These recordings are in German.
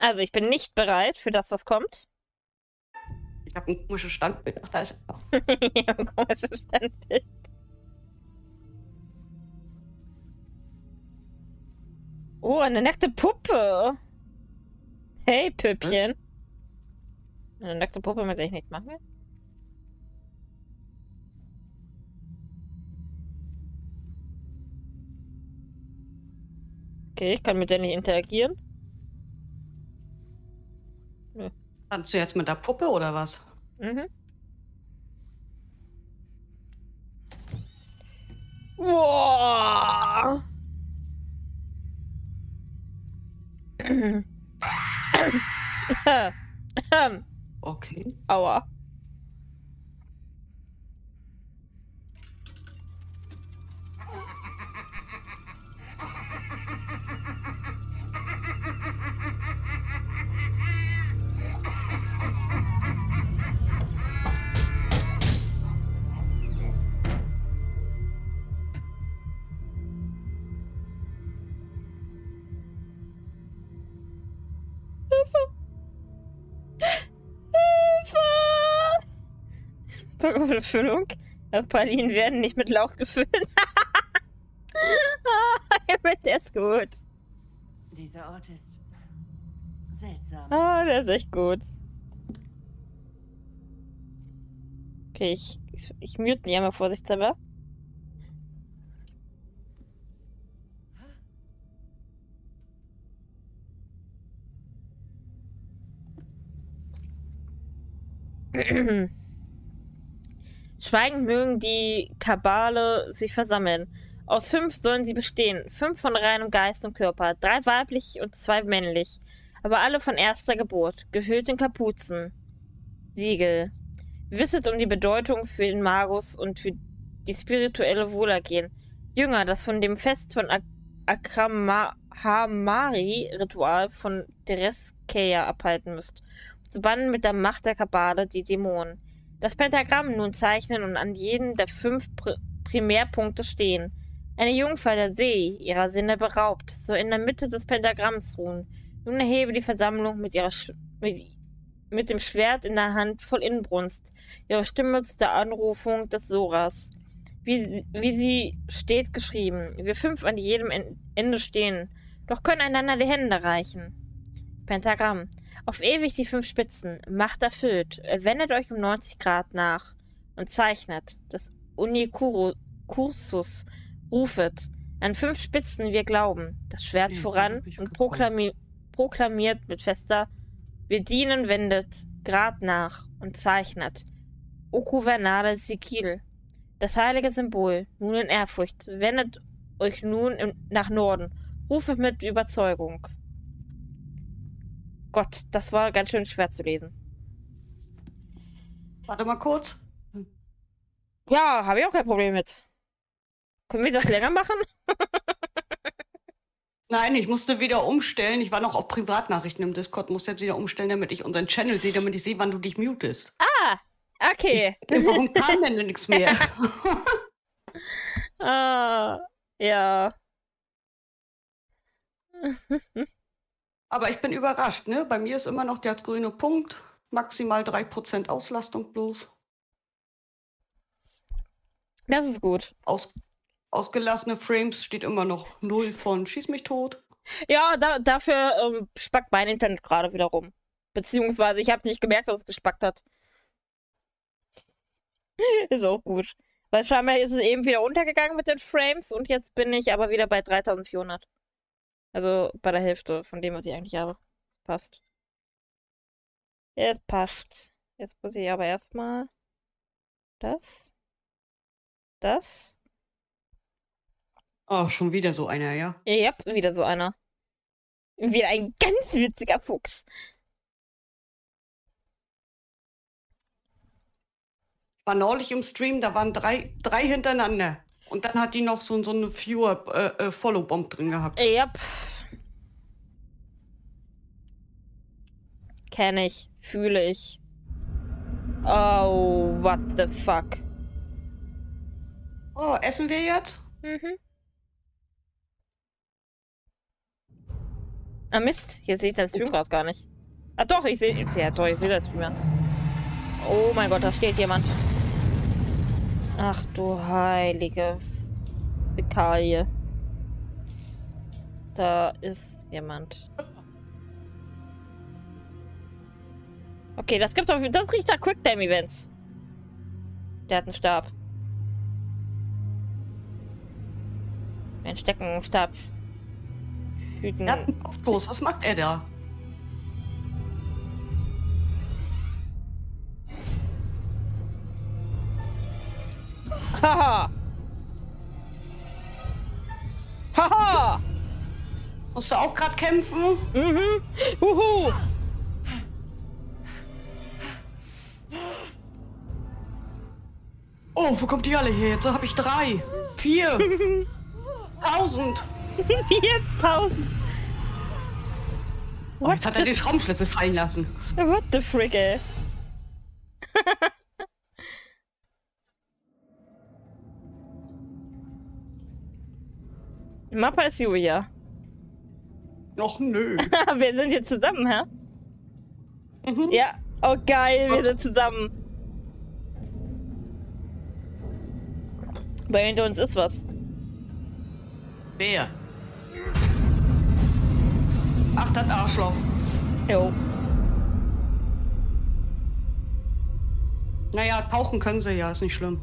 Also, ich bin nicht bereit für das, was kommt. Ich habe ein komisches Standbild. Ach, da ist er. Ja, ein komisches Standbild. Oh, eine nackte Puppe. Hey, Püppchen. Eine nackte Puppe, mit der ich nichts machen will? Okay, ich kann mit der nicht interagieren. Nö. Kannst du jetzt mit der Puppe oder was? Mhm. Wow. Okay. Aua. Befüllung. Pralinen werden nicht mit Lauch gefüllt. Der ist gut. Dieser Ort ist seltsam. Ah, der ist echt gut. Okay, ich mute mich einmal vorsichtshalber. Schweigend mögen die Kabale sich versammeln. Aus 5 sollen sie bestehen. 5 von reinem Geist und Körper. 3 weiblich und 2 männlich. Aber alle von erster Geburt. Gehüllt in Kapuzen. Siegel. Wisset um die Bedeutung für den Magus und für die spirituelle Wohlergehen. Jünger, das von dem Fest von Akrahamari-Ritual von Tereskeia abhalten müsst. Zu bannen mit der Macht der Kabale die Dämonen. Das Pentagramm nun zeichnen und an jedem der 5 Primärpunkte stehen. Eine Jungfer der See, ihrer Sinne beraubt, soll in der Mitte des Pentagramms ruhen. Nun erhebe die Versammlung mit dem Schwert in der Hand voll Inbrunst, ihre Stimme zu der Anrufung des Soras. Wie sie steht geschrieben, wir 5 an jedem Ende stehen, doch können einander die Hände reichen. Pentagramm. Auf ewig die 5 Spitzen, Macht erfüllt, wendet euch um 90 Grad nach und zeichnet das Unikursus, rufet. An 5 Spitzen wir glauben, das Schwert voran und proklamiert mit fester, wir dienen, wendet Grad nach und zeichnet. Okuvernale Sikil, das heilige Symbol, nun in Ehrfurcht, wendet euch nun nach Norden, rufet mit Überzeugung. Gott, das war ganz schön schwer zu lesen. Warte mal kurz. Ja, habe ich auch kein Problem mit. Können wir das länger machen? Nein, ich musste wieder umstellen. Ich war noch auf Privatnachrichten im Discord, musste jetzt wieder umstellen, damit ich unseren Channel sehe, damit ich sehe, wann du dich mutest. Ah, okay. Warum kam denn nichts mehr? Ja. Aber ich bin überrascht, ne? Bei mir ist immer noch der grüne Punkt. Maximal 3% Auslastung bloß. Das ist gut. Ausgelassene Frames steht immer noch 0 von Schieß mich tot. Ja, dafür spackt mein Internet gerade wieder rum. Beziehungsweise ich habe nicht gemerkt, dass es gespackt hat. Ist auch gut. Weil scheinbar ist es eben wieder untergegangen mit den Frames und jetzt bin ich aber wieder bei 3400. Also bei der Hälfte von dem, was ich eigentlich habe. Passt. Es passt. Jetzt muss ich aber erstmal das. Oh, schon wieder so einer, ja? Ja, wieder so einer. Wieder ein ganz witziger Fuchs. War neulich im Stream, da waren drei hintereinander. Und dann hat die noch so eine Viewer-Follow-Bomb drin gehabt. Ja. Kenne ich. Fühle ich. Oh, what the fuck. Oh, essen wir jetzt? Mhm. Ah Mist, jetzt sehe ich den Stream gerade gar nicht. Ah doch, ich sehe... Ja doch, ich sehe den Stream ja. Oh mein Gott, da steht jemand. Ach du heilige Fäkalie. Da ist jemand. Okay, das gibt doch... Das riecht nach Quicktime-Events. Der hat einen Stab. Ein Steckenstab. Hüten. Er hat einen Kopfstoß. Was macht er da? Haha! Haha! Musst du auch gerade kämpfen? Mhm! Huhu! Oh, wo kommt die alle her? Jetzt habe ich 3, 4, 1000. 4000! Oh, jetzt hat er den Schraubenschlüssel fallen lassen. What the frick, ey? Mappa ist Julia. Och nö. Wir sind jetzt zusammen, hä? Mhm. Ja. Oh geil, wir sind zusammen. Bei hinter uns ist was. Wer? Ach, das Arschloch. Jo. Naja, tauchen können sie ja, ist nicht schlimm.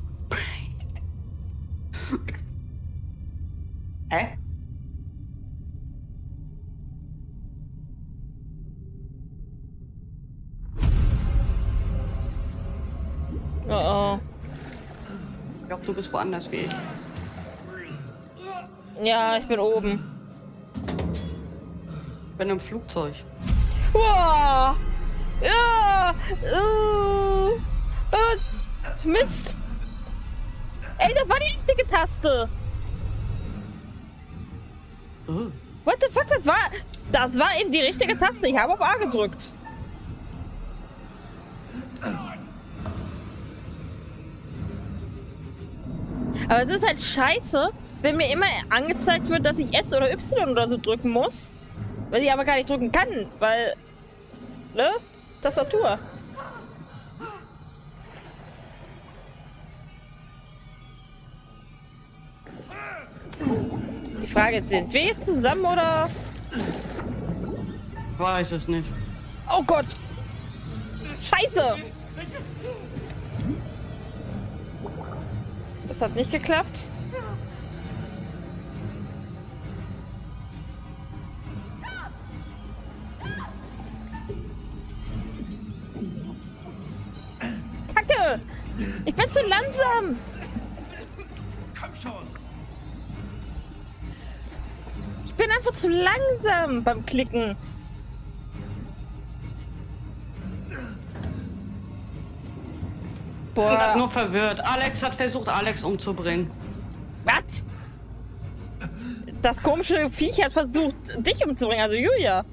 Hä? Oh oh. Ich glaube, du bist woanders wie ich. Ja, ich bin oben. Ich bin im Flugzeug. Wow. Ja. Mist. Ey, das war die richtige Taste. What the fuck, das war eben die richtige Taste. Ich habe auf A gedrückt. Aber es ist halt scheiße, wenn mir immer angezeigt wird, dass ich S oder Y oder so drücken muss. Weil ich aber gar nicht drücken kann, weil... Ne? Tastatur. Die Frage ist, sind wir jetzt zusammen oder... Ich weiß es nicht. Oh Gott! Scheiße! Das hat nicht geklappt. Kacke! Ich bin zu langsam! Komm schon! Ich bin einfach zu langsam beim Klicken. Ich bin grad Boah. nur verwirrt. Alex hat versucht, Alex umzubringen. Was? Das komische Viech hat versucht, dich umzubringen, also Julia.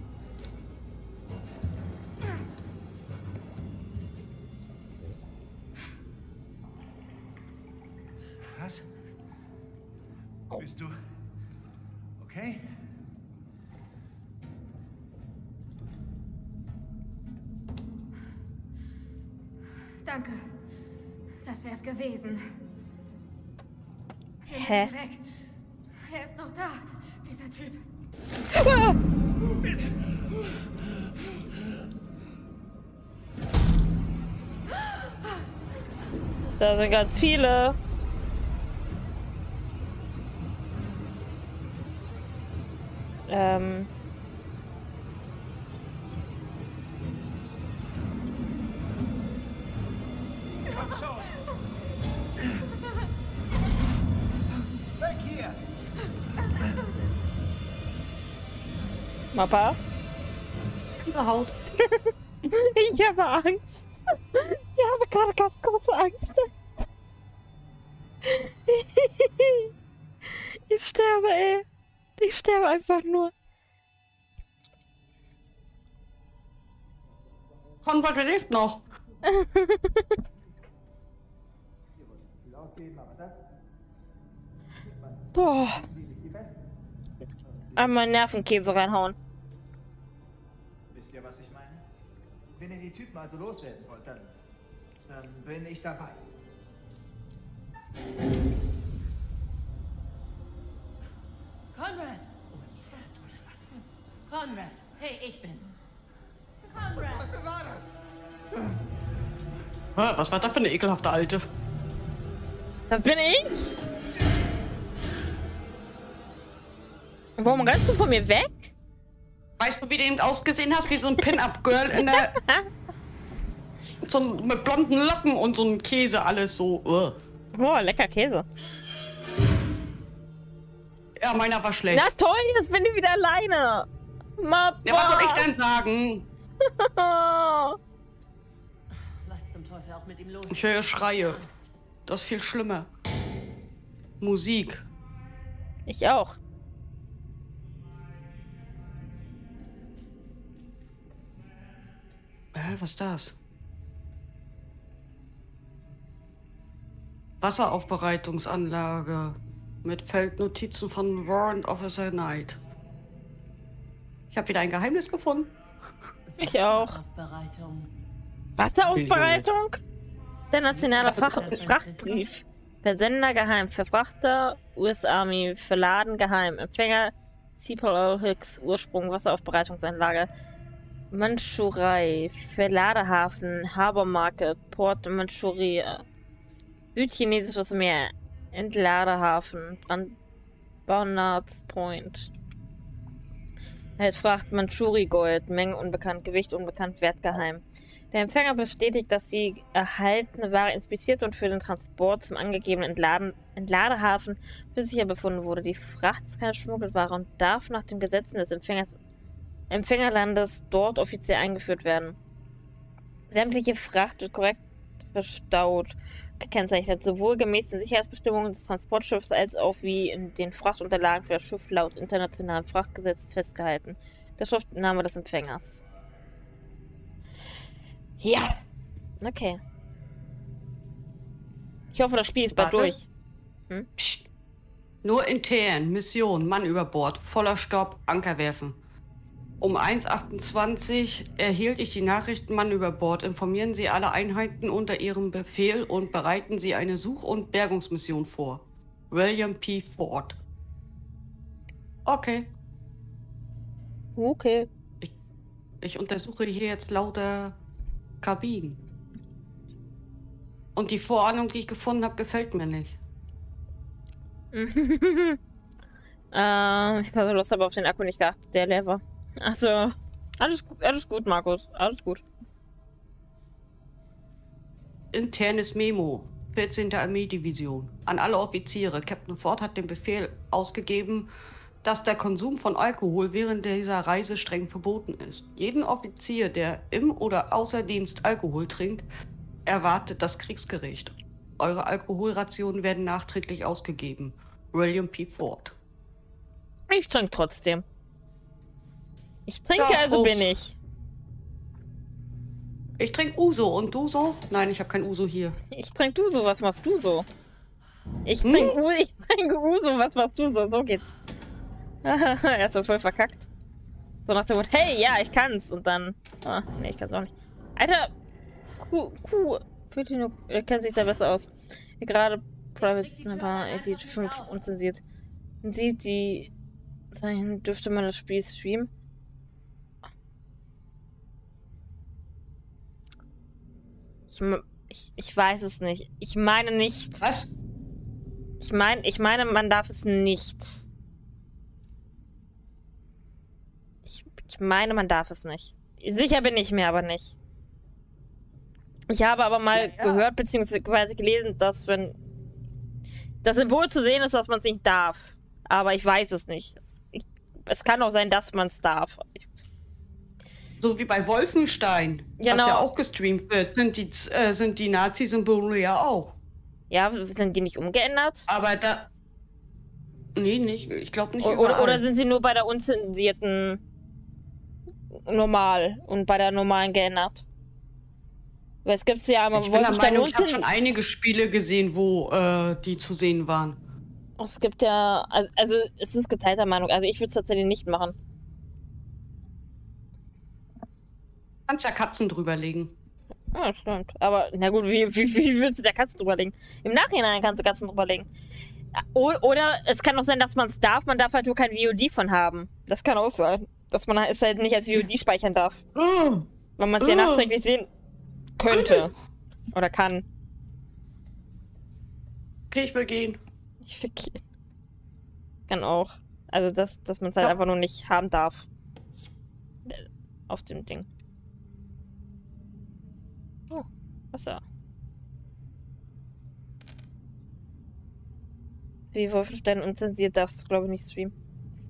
Was? Bist du okay? Danke. Das wär's gewesen. Wir Hä? müssen weg. Er ist noch da, dieser Typ. Ah! Da sind ganz viele. Komm schon! Weg hier! Mappa? Gehaut. Ich habe Angst. Ich habe gerade ganz kurze Angst. Ich sterbe, ey. Ich sterbe einfach nur. Konrad lebt noch. Boah. Einmal Nervenkäse reinhauen. ihr, was ich meine? Wenn ihr die Typen also loswerden wollt, dann bin ich dabei. Conrad! Oh ja, Todesachse. Conrad! Hey, ich bin's. Conrad! Was war das? Was war das für eine ekelhafte Alte? Das bin ich? Warum rennst du von mir weg? Weißt du, wie du eben ausgesehen hast? Wie so ein Pin-Up-Girl in der... so mit blonden Locken und so ein Käse, alles so. Oh, lecker Käse. Ja, meiner war schlecht. Na toll, jetzt bin ich wieder alleine. Mappa. Ja, was soll ich denn sagen? Was zum Teufel auch mit ihm los? Ich höre Schreie. Angst. Das ist viel schlimmer. Musik. Ich auch. Was ist das? Wasseraufbereitungsanlage mit Feldnotizen von Warrant Officer Knight. Ich habe wieder ein Geheimnis gefunden. Ich auch. Wasseraufbereitung. Wasseraufbereitung? Der nationale Warte, Frachtbrief. Versender geheim. Verfrachter US Army. Verladen geheim. Empfänger Cipoll Hicks. Ursprung Wasseraufbereitungsanlage. Mandschurei. Verladehafen. Harbor Market. Port Mandschurei. Südchinesisches Meer. Entladehafen. Barnard's Point. Fracht Mandschuri Gold. Menge unbekannt. Gewicht unbekannt. Wert geheim. Der Empfänger bestätigt, dass die erhaltene Ware inspiziert und für den Transport zum angegebenen Entladehafen für sicher befunden wurde. Die Fracht ist keine Schmuggelware und darf nach den Gesetzen des Empfängerlandes dort offiziell eingeführt werden. Sämtliche Fracht wird korrekt verstaut, gekennzeichnet, sowohl gemäß den Sicherheitsbestimmungen des Transportschiffs als auch wie in den Frachtunterlagen für das Schiff laut internationalem Frachtgesetz festgehalten. Der Schriftname des Empfängers. Ja. Okay. Ich hoffe, das Spiel ist bald Warte. durch. Psst. Nur intern. Mission. Mann über Bord. Voller Stopp. Anker werfen. Um 1:28 erhielt ich die Nachricht, Mann über Bord. Informieren Sie alle Einheiten unter Ihrem Befehl und bereiten Sie eine Such- und Bergungsmission vor. William P. Ford. Okay. Okay. Ich untersuche hier jetzt lauter Kabinen. Und die Vorahnung, die ich gefunden habe, gefällt mir nicht. Ich habe so Lust, aber auf den Akku nicht geachtet, der leer war. Also, alles gut, Markus. Alles gut. Internes Memo. 14. Armeedivision. An alle Offiziere. Captain Ford hat den Befehl ausgegeben, dass der Konsum von Alkohol während dieser Reise streng verboten ist. Jeden Offizier, der im oder außer Dienst Alkohol trinkt, erwartet das Kriegsgericht. Eure Alkoholrationen werden nachträglich ausgegeben. William P. Ford. Ich trinke trotzdem. Ich trinke, Ja, also Prost. bin ich. Ich trinke Uso. Und du so? Nein, ich habe kein Uso hier. Ich trinke du so, was machst du so? Ich trinke Uso, was machst du so? So geht's. Er ist so voll verkackt. So nach dem Motto, hey, ja, ich kann's. Und dann, nee, ich kann's auch nicht. Alter, Putin kennt sich da besser aus. Gerade Private Elite 5 unzensiert. Sieht die Zeichen, dürfte man das Spiel streamen? Ich weiß es nicht. Ich meine nicht. Was? Ich meine, man darf es nicht. Ich meine, man darf es nicht. Sicher bin ich mir aber nicht. Ich habe aber mal gehört, beziehungsweise gelesen, dass wenn das Symbol zu sehen ist, dass man es nicht darf. Aber ich weiß es nicht. Es kann auch sein, dass man es darf. So wie bei Wolfenstein, Genau. was ja auch gestreamt wird, sind die Nazi-Symbole ja auch. Ja, sind die nicht umgeändert? Aber da... Nee, nicht. Ich glaube nicht Oder sind sie nur bei der unzensierten normal und bei der normalen geändert? Weil es gibt ja einmal Ich bin der Wolfenstein Meinung, ich habe unzensierten. schon einige Spiele gesehen, wo die zu sehen waren. Es gibt ja, also es ist geteilter Meinung. Also ich würde es tatsächlich nicht machen. Kannst ja Katzen drüberlegen. Ja, stimmt. Aber, na gut, wie willst du der Katzen drüberlegen? Im Nachhinein kannst du Katzen drüberlegen. Oder es kann auch sein, dass man es darf, man darf halt nur kein VOD von haben. Das kann auch sein. Dass man es halt nicht als VOD speichern darf. Weil man es ja nachträglich sehen könnte. Oder kann. Okay, ich will gehen. Ich will gehen. Kann auch. Also, dass man es halt einfach nur nicht haben darf. Auf dem Ding. Oh, Wasser. Wie Wolfenstein unzensiert darfst du, glaube ich, nicht streamen.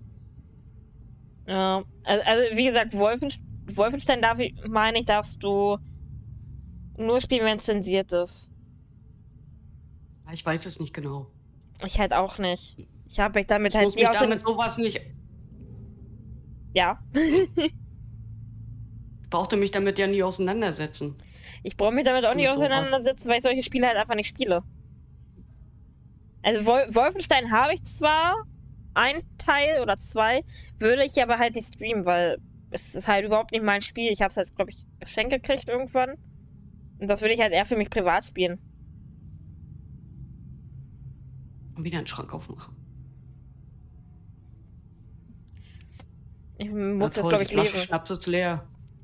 Ja, also wie gesagt, Wolfenstein darfst du nur spielen, wenn es zensiert ist. Ich weiß es nicht genau. Ich halt auch nicht. Ich habe mich damit Ich halt muss mich damit sowas nicht... Ja. Ich brauchte mich damit ja nie auseinandersetzen. Ich brauche mich damit auch nicht Mit sowas. auseinandersetzen, weil ich solche Spiele halt einfach nicht spiele. Also Wolfenstein habe ich zwar, ein Teil oder 2, würde ich aber halt nicht streamen, weil es ist halt überhaupt nicht mein Spiel. Ich habe es halt, glaube ich, geschenkt gekriegt irgendwann. Und das würde ich halt eher für mich privat spielen. Und wieder einen Schrank aufmachen. Ich muss Ja, jetzt, toll, glaube die ich, Flasche lesen. Schnaps ist leer.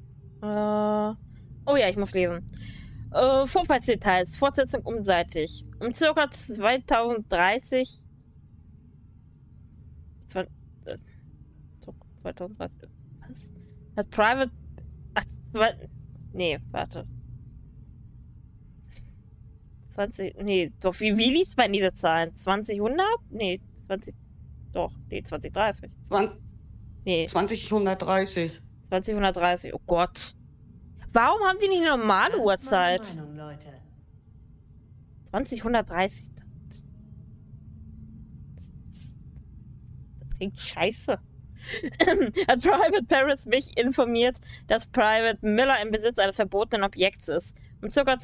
Oh ja, ich muss lesen. Vorfallsdetails, Fortsetzung unseitig. Um ca. 2030... 2030... Was? Hat Private... Ach, nee, warte. 20... Nee, doch, wie liest man diese Zahlen? 2100? Nee, 20... Doch, nee, 2030. 20, Nee, 2030. 2030. Oh Gott. Warum haben die nicht eine normale Uhrzeit? 2030. Das klingt scheiße. Hat Private Paris mich informiert, dass Private Miller im Besitz eines verbotenen Objekts ist. Um ca.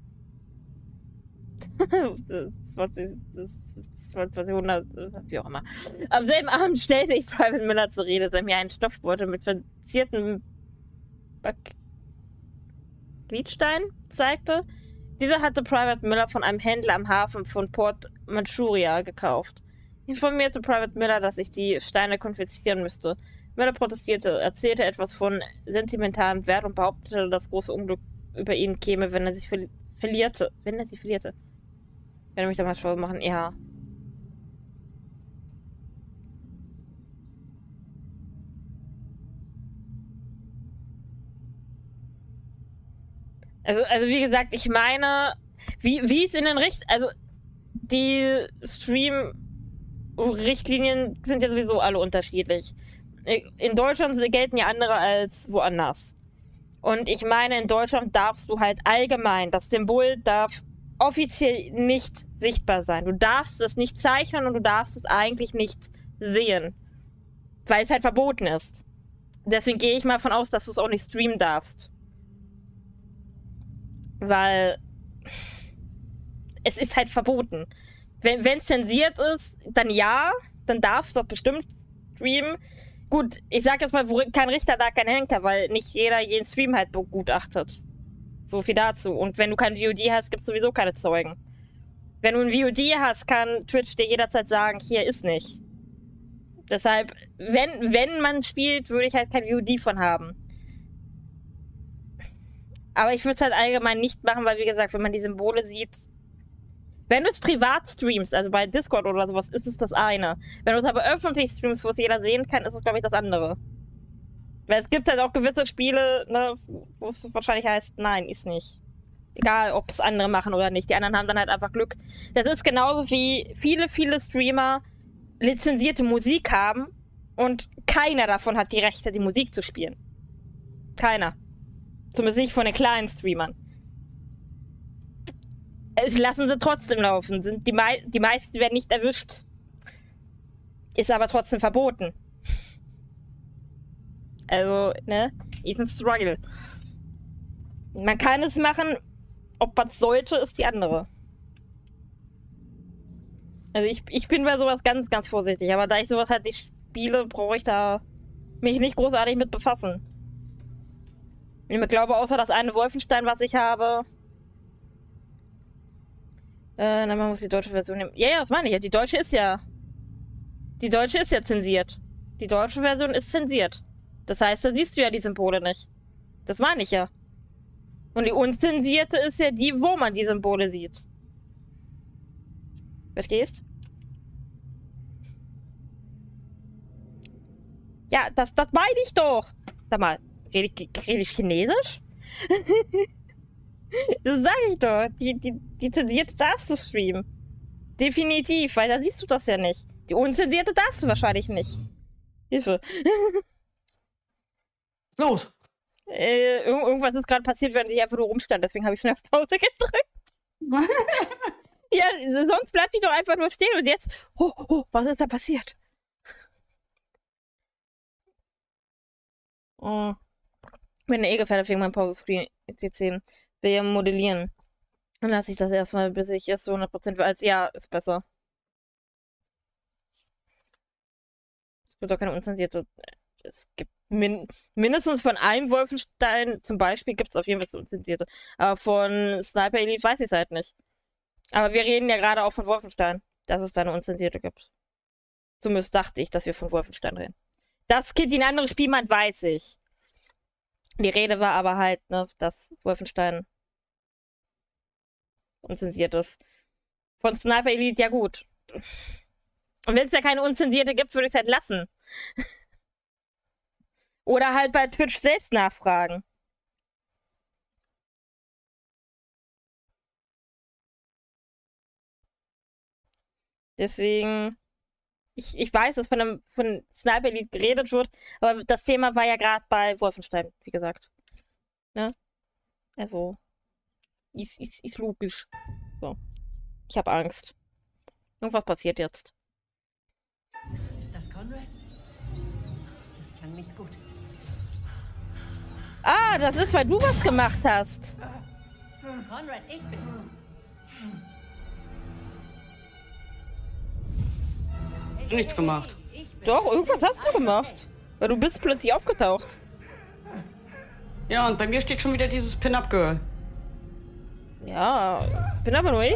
2000, wie auch immer. Am selben Abend stellte ich Private Miller zur Rede, der mir einen Stoffbeutel mit verzierten Gliedstein zeigte. Dieser hatte Private Miller von einem Händler am Hafen von Port Manchuria gekauft. Ich informierte Private Miller, dass ich die Steine konfiszieren müsste. Miller protestierte, erzählte etwas von sentimentalem Wert und behauptete, dass große Unglück über ihn käme, wenn er sich verlierte. Wenn er mich da mal schlau machen, ja. Also wie gesagt, ich meine, wie es in den die Stream-Richtlinien sind ja sowieso alle unterschiedlich. In Deutschland gelten ja andere als woanders. Und ich meine, in Deutschland darfst du halt allgemein, das Symbol darf offiziell nicht sichtbar sein. Du darfst es nicht zeichnen und du darfst es eigentlich nicht sehen. Weil es halt verboten ist. Deswegen gehe ich mal davon aus, dass du es auch nicht streamen darfst. Weil es ist halt verboten. Wenn es zensiert ist, dann ja, dann darfst du das bestimmt streamen. Gut, ich sag jetzt mal, wo kein Richter, da kein Henker, weil nicht jeder jeden Stream halt begutachtet. So viel dazu. Und wenn du kein VOD hast, gibt es sowieso keine Zeugen. Wenn du ein VOD hast, kann Twitch dir jederzeit sagen, hier ist nicht. Deshalb, wenn man spielt, würde ich halt kein VOD von haben. Aber ich würde es halt allgemein nicht machen, weil, wie gesagt, wenn man die Symbole sieht... Wenn du es privat streamst, also bei Discord oder sowas, ist es das eine. Wenn du es aber öffentlich streamst, wo es jeder sehen kann, ist es, glaube ich, das andere. Weil es gibt halt auch gewisse Spiele, ne, wo es wahrscheinlich heißt, nein, ist nicht. Egal, ob es andere machen oder nicht. Die anderen haben dann halt einfach Glück. Das ist genauso wie viele Streamer lizenzierte Musik haben und keiner davon hat die Rechte, die Musik zu spielen. Keiner. Zumindest nicht von den kleinen Streamern. Es lassen sie trotzdem laufen. Die meisten werden nicht erwischt. Ist aber trotzdem verboten. Also, ne? Ist ein Struggle. Man kann es machen, ob man es sollte, ist die andere. Also ich bin bei sowas ganz, ganz vorsichtig. Aber da ich sowas halt nicht spiele, brauche ich da mich nicht großartig mit befassen. Wenn ich mir glaube, außer das eine Wolfenstein, was ich habe. Dann man muss die deutsche Version nehmen. Ja, das meine ich ja. Die deutsche ist ja. Die deutsche ist ja zensiert. Die deutsche Version ist zensiert. Das heißt, da siehst du ja die Symbole nicht. Das meine ich ja. Und die unzensierte ist ja die, wo man die Symbole sieht. Verstehst? Ja, das meine ich doch. Sag mal, rede ich Chinesisch? Das sage ich doch. Die zensierte darfst du streamen. Definitiv, weil da siehst du das ja nicht. Die unzensierte darfst du wahrscheinlich nicht. Hilfe. Los! Irgendwas ist gerade passiert, während ich einfach nur rumstand. Deswegen habe ich schnell auf Pause gedrückt. Ja, sonst bleibt die doch einfach nur stehen. Und jetzt... Oh, was ist da passiert? Oh. Bin eh gefährdet wegen meinem Pause-Screen PC. Will ja modellieren. Dann lasse ich das erstmal, bis ich es so 100% als ja, ist besser. Es wird doch keine unzensierte. Es gibt mindestens von einem Wolfenstein zum Beispiel gibt es auf jeden Fall so unzensierte. Aber von Sniper Elite weiß ich es halt nicht. Aber wir reden ja gerade auch von Wolfenstein, dass es da eine unzensierte gibt. Zumindest dachte ich, dass wir von Wolfenstein reden. Das Kind in ein anderes Spiel meint, weiß ich. Die Rede war aber halt, ne, dass Wolfenstein unzensiert ist. Von Sniper Elite, ja gut. Und wenn es ja keine unzensierte gibt, würde ich es halt lassen. Oder halt bei Twitch selbst nachfragen. Deswegen, ich weiß, dass von Sniper Elite geredet wird, aber das Thema war ja gerade bei Wolfenstein, wie gesagt. Ne? Also, ist logisch. So. Ich habe Angst. Irgendwas passiert jetzt. Ist das Conrad? Das klang nicht gut. Ah, das ist, weil du was gemacht hast. Conrad, ich bin's. Nichts gemacht. Ich bin's. Doch, irgendwas hast du gemacht. Weil du bist plötzlich aufgetaucht. Ja, und bei mir steht schon wieder dieses Pin-Up-Girl. Ja, bin aber nur ich.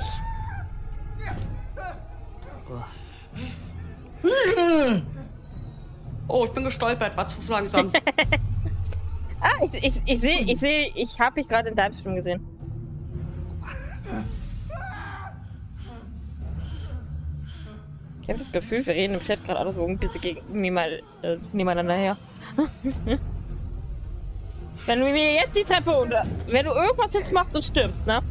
Oh, ich bin gestolpert, war zu langsam. Ah, ich habe dich gerade in deinem Stream gesehen. Ich habe das Gefühl, wir reden im Chat gerade alle so ein bisschen nebeneinander her. Wenn du mir jetzt die Treppe oder wenn du irgendwas jetzt machst und stirbst, ne?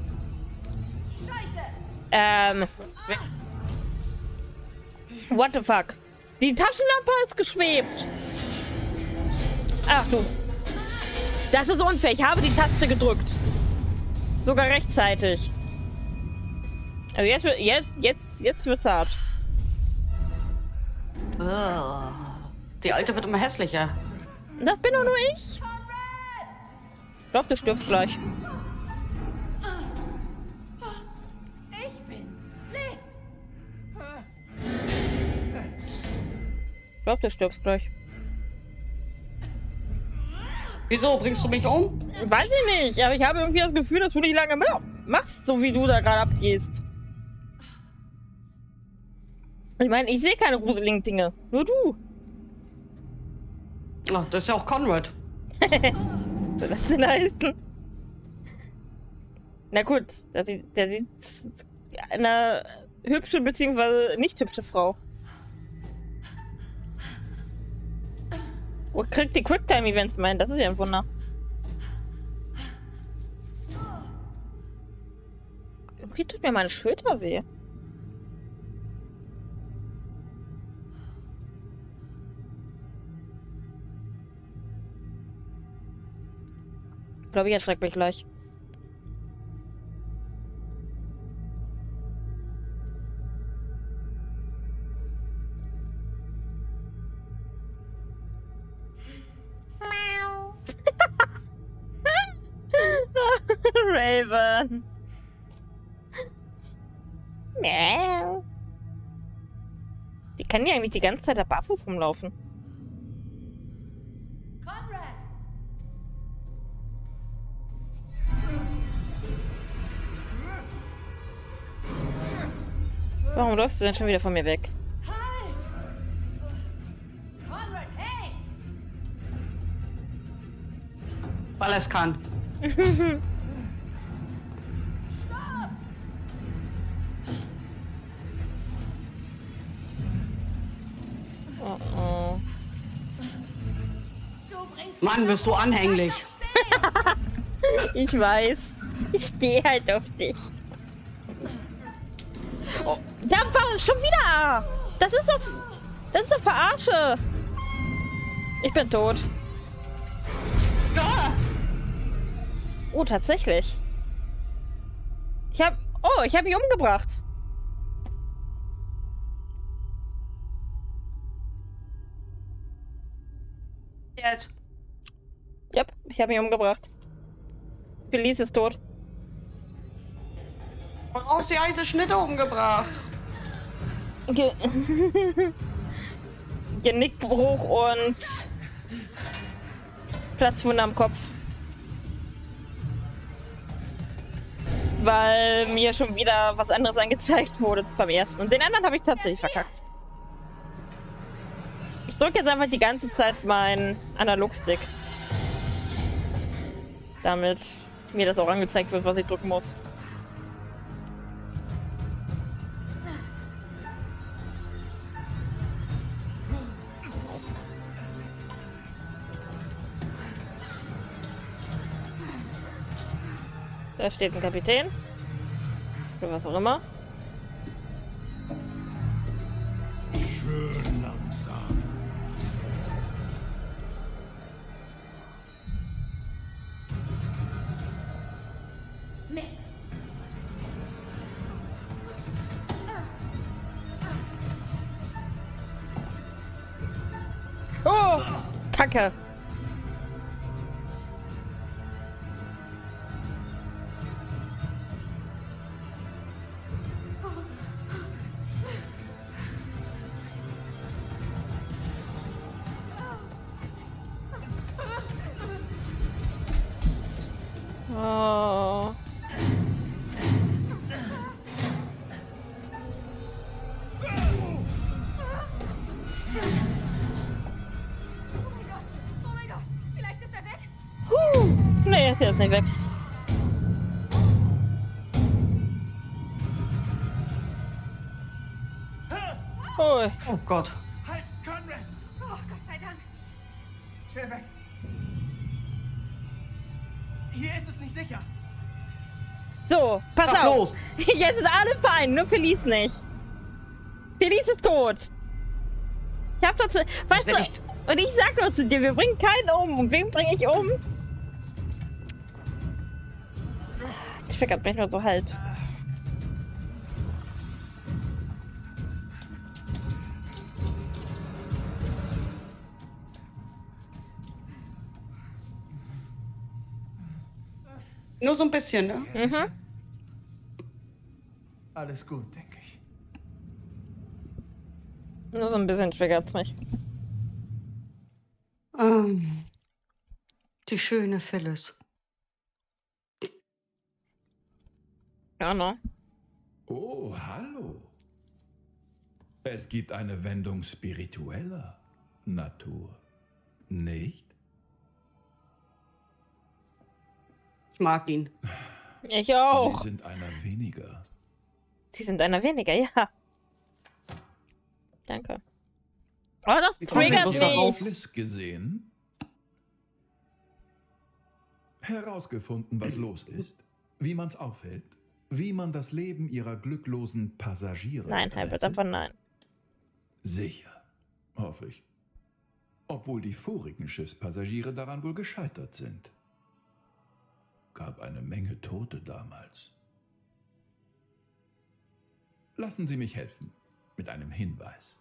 What the fuck? Die Taschenlampe ist geschwebt. Ach du. Das ist unfair. Ich habe die Taste gedrückt. Sogar rechtzeitig. Also jetzt wird's hart. Die Alte wird immer hässlicher. Das bin doch nur ich. Ich glaube, du stirbst gleich. Ich bin's. Bliss. Ich glaube, du stirbst gleich. Wieso, bringst du mich um? Weiß ich nicht, aber ich habe irgendwie das Gefühl, dass du nicht lange machst, so wie du da gerade abgehst. Ich meine, ich sehe keine gruseligen Dinge. Nur du. Oh, das ist ja auch Conrad. Soll das denn heißen? Na gut, der sieht eine hübsche bzw. nicht hübsche Frau. Oh, kriegt die Quicktime-Events meinen, das ist ja ein Wunder. Irgendwie tut mir meine Schulter weh. Ich glaube, ich erschrecke mich gleich. Raven. Miau. Die kann ja eigentlich die ganze Zeit da barfuß rumlaufen. Conrad! Warum läufst du denn schon wieder von mir weg? Halt! Conrad, hey! Weil er es kann. Oh oh. Du bringst Mann, wirst du anhänglich. Ich weiß. Ich stehe halt auf dich. Oh, da war schon wieder. Das ist doch Verarsche. Ich bin tot. Ah! Oh, tatsächlich. Ich hab ihn umgebracht. Jetzt. Yep, ich habe ihn umgebracht. Felice ist tot. Und auch die heiße Schnitte umgebracht. Ge Genickbruch und Platzwunde am Kopf. Weil mir schon wieder was anderes angezeigt wurde beim ersten. Und den anderen habe ich tatsächlich verkackt. Ich drücke jetzt einfach die ganze Zeit meinen Analogstick. Damit mir das auch angezeigt wird, was ich drücken muss. Da steht ein Kapitän. Oder was auch immer. Schön langsam. Mist. Oh! Kacke! Oh. Oh mein Gott. Vielleicht ist er weg. Nee, ist jetzt nicht weg. Oh. Oh Gott. Halt, Conrad! Oh, Gott sei Dank. Schnell weg! Hier ist es nicht sicher. So, pass Sag auf. los. Jetzt sind alle fein, nur Felice nicht. Felice ist tot. Ich hab dazu. Weißt werd du, und ich sag nur zu dir, wir bringen keinen um. Und wen bringe ich um? Ich triggert mich nur so halb. Nur so ein bisschen, ne? Mhm. Alles gut, denke ich. Nur so ein bisschen triggert's mich. Die schöne Phyllis. Ja, ne? Oh, hallo. Es gibt eine Wendung spiritueller Natur. Nicht? Ich mag ihn. Ich auch. Sie sind einer weniger. Sie sind einer weniger, ja. Danke. Oh, das Wie kommt der triggert bloß darauf? mich. Fliss gesehen? Herausgefunden, was los ist. Wie man's aufhält. Wie man das Leben ihrer glücklosen Passagiere Nein, Halbert, rettet? davon nein. Sicher, hoffe ich. Obwohl die vorigen Schiffspassagiere daran wohl gescheitert sind. Gab eine Menge Tote damals. Lassen Sie mich helfen, mit einem Hinweis.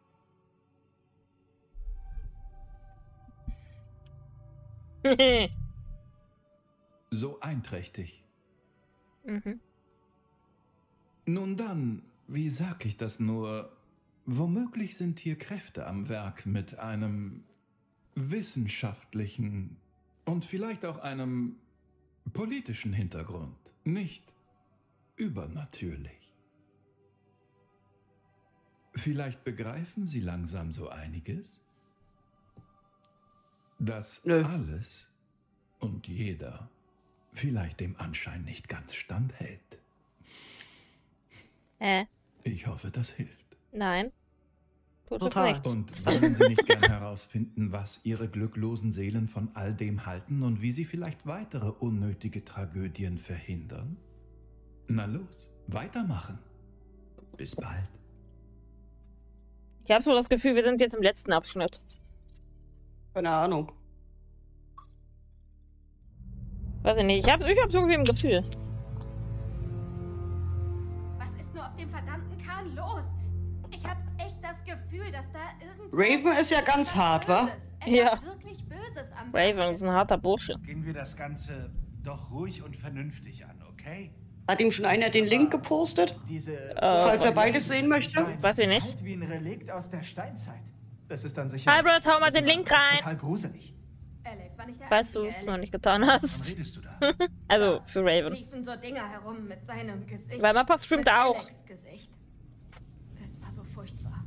So einträchtig. Mhm. Nun dann, wie sag ich das nur? Womöglich sind hier Kräfte am Werk mit einem wissenschaftlichen und vielleicht auch einem politischen Hintergrund. Nicht übernatürlich. Vielleicht begreifen Sie langsam so einiges? Dass Nö. alles und jeder vielleicht dem Anschein nicht ganz standhält. Ich hoffe, das hilft. Nein. Tut es Total. nicht. Und wollen Sie nicht gern herausfinden, was Ihre glücklosen Seelen von all dem halten und wie Sie vielleicht weitere unnötige Tragödien verhindern? Na los, weitermachen. Bis bald. Ich habe so das Gefühl, wir sind jetzt im letzten Abschnitt. Keine Ahnung. Weiß ich nicht. Ich hab irgendwie ein Gefühl. Was ist nur auf dem verdammten Kahn los? Ich habe echt das Gefühl, dass da irgendwas... Raven ist ja ganz hart, wa? Böses, Ja. etwas wirklich Böses am Raven ist ein harter Bursche. Gehen wir das Ganze doch ruhig und vernünftig an, okay? Hat ihm schon einer den Link gepostet? Diese... Falls er beides sehen möchte? Weiß ich nicht. Halt wie ein Relikt aus der Steinzeit. Das ist dann sicher... Albert, hau mal den Link Das ist rein. total gruselig. Alex war nicht der Falls du einzige es noch Alex. nicht getan Wann hast. redest du da? Also, für Raven. Liefen so Dinger herum mit seinem Gesicht. Weil Mappa streamt Mit auch. Alex' Gesicht. Es war so furchtbar.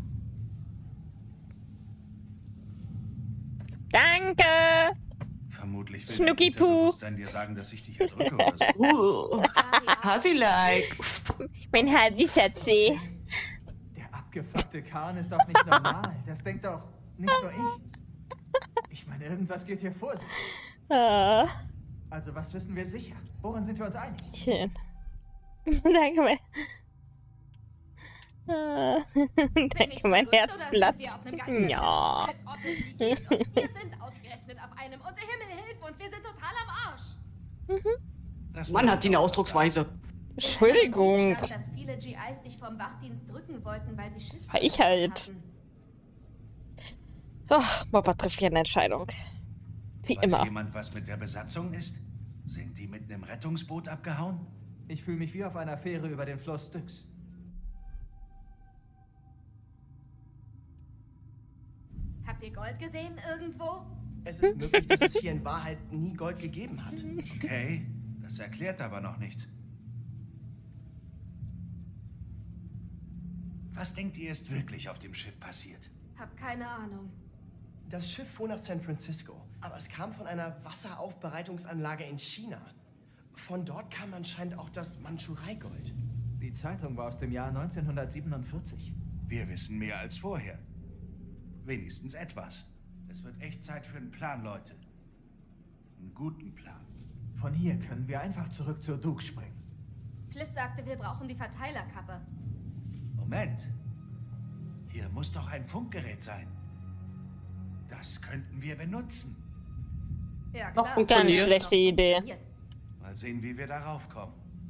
Danke! Vermutlich will Schnucki dein Puh. Unterbewusstsein dir sagen, dass ich dich erdrücke oder so. Hasi-like. Mein Hasi-Schatzi. Der abgefuckte Kahn ist doch nicht normal. Das denkt doch nicht nur ich. Ich meine, irgendwas geht hier vor sich. Ah, Also, was wissen wir sicher? Worin sind wir uns einig? schön. Danke, mein... Ah, danke, mein Herzblatt. Ja. Als ob es die gibt. Und wir sind ausgerechnet auf einem. Und der Himmel hilft uns. Wir sind total am Arsch. Das Mann hat die eine Ausdrucksweise. Entschuldigung. Stand, dass viele GIs sich vom Wachdienst drücken wollten, weil sie Schiss War ich vor uns halt. hatten. Oh, Mappa trifft hier eine Entscheidung. Wie Weiß immer. jemand, was mit der Besatzung ist? Sind die mit einem Rettungsboot abgehauen? Ich fühle mich wie auf einer Fähre über den Fluss Styx. Habt ihr Gold gesehen irgendwo? Es ist möglich, dass es hier in Wahrheit nie Gold gegeben hat. Okay, das erklärt aber noch nichts. Was denkt ihr, ist wirklich auf dem Schiff passiert? Hab keine Ahnung. Das Schiff fuhr nach San Francisco, aber es kam von einer Wasseraufbereitungsanlage in China. Von dort kam anscheinend auch das Mandschurei-Gold. Die Zeitung war aus dem Jahr 1947. Wir wissen mehr als vorher. Wenigstens etwas. Es wird echt Zeit für einen Plan, Leute. Einen guten Plan. Von hier können wir einfach zurück zur Duke springen. Fliss sagte, wir brauchen die Verteilerkappe. Moment. Hier muss doch ein Funkgerät sein. Das könnten wir benutzen. Ja, Noch klar. funktioniert. Ganz schlechte Idee. Mal sehen, wie wir darauf kommen.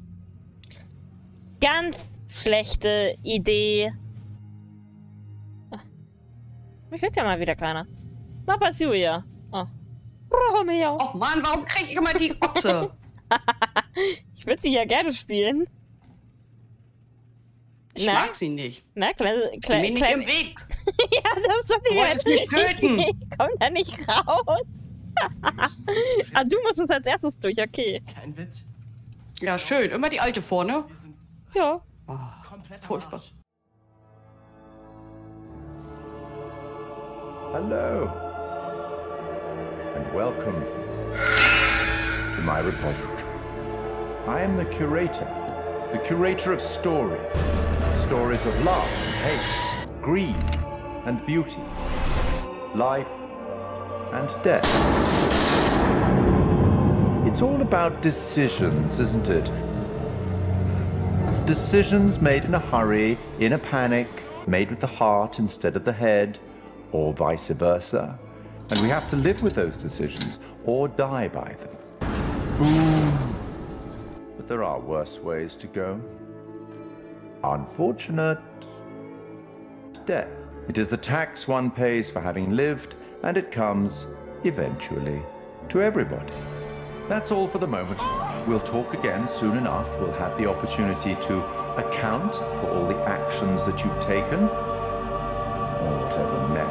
Ganz schlechte Idee. Ah. Mich hört ja mal wieder keiner. Mappa ist Julia. Oh. Romeo. Och Mann, warum krieg ich immer die Otze? Ich würde sie ja gerne spielen. Ich Na? mag sie nicht. Na, kleine... Ich bin mir nicht im Weg. Ja, das ist doch die Du wolltest mich töten. Ich komm da nicht raus. Wir müssen vom Schiff Ah, du musst es als erstes durch, okay. Kein Witz. Ja, schön. Immer die alte vorne. Wir sind Ja. Oh, komplett am furchtbar. Arsch. Hello, and welcome to my repository. I am the curator of stories. Stories of love and hate, greed and beauty, life and death. It's all about decisions, isn't it? Decisions made in a hurry, in a panic, made with the heart instead of the head, or vice versa. And we have to live with those decisions or die by them. But there are worse ways to go. Unfortunate death. It is the tax one pays for having lived, and it comes, eventually, to everybody. That's all for the moment. We'll talk again soon enough. We'll have the opportunity to account for all the actions that you've taken, or whatever